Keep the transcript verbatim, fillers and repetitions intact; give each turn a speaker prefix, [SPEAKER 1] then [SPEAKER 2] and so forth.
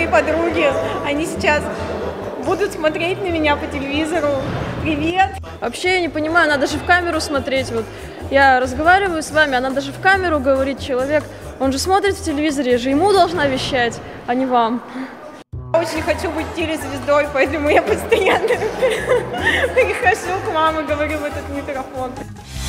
[SPEAKER 1] мои подруги, они сейчас будут смотреть на меня по телевизору. Привет!
[SPEAKER 2] Вообще я не понимаю, надо же в камеру смотреть. Вот я разговариваю с вами, она даже в камеру говорит, человек, он же смотрит в телевизоре, я же ему должна вещать, а не вам.
[SPEAKER 1] Очень хочу быть телезвездой, поэтому я постоянно прихожу к маме, говорю в этот микрофон.